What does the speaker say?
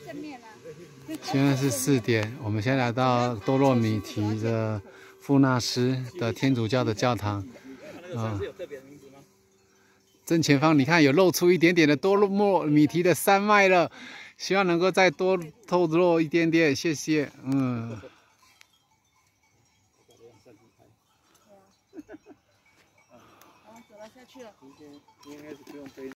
正面啊。 现在是4点，我们先来到多洛米提的富纳斯的天主教的教堂。正前方你看有露出一点点的多洛米提的山脉了，希望能够再多透露一点点，谢谢。 走了下去了。 应该是不用背。